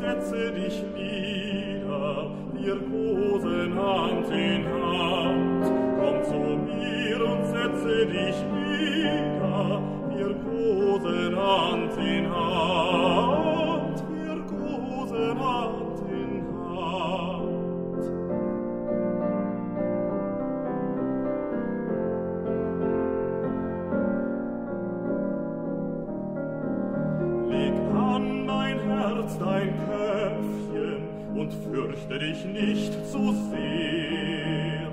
setze dich nieder, wir kosen Hand in Hand. Komm zu mir und setze dich nieder, wir kosen Hand in Hand, wir kosen Hand in Hand. Leg an mein Herz dein Köpfchen und fürchte dich nicht zu sehr.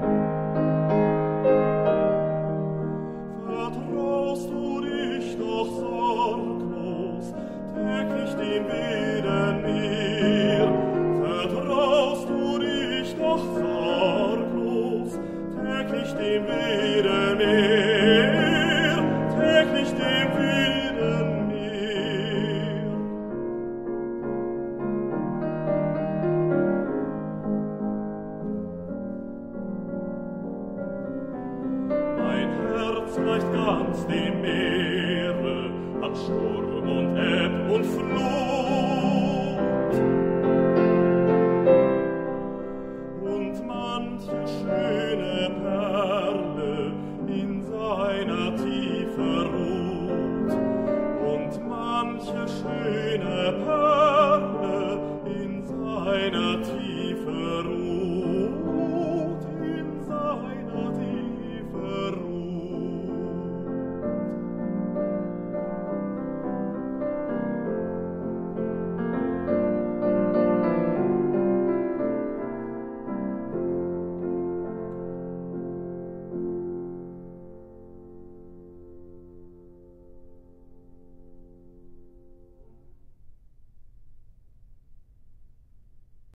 Vertraust du dich doch sorglos täglich dem Willen mir? Vertraust du dich doch sorglos täglich dem Willen mir? Täglich dem Willen mir. Mein Herz gleicht ganz dem Meere, hat Sturm und Ebb und Flut. Und manche schöne Perle in seiner Tiefe ruht. Und manche schöne Perle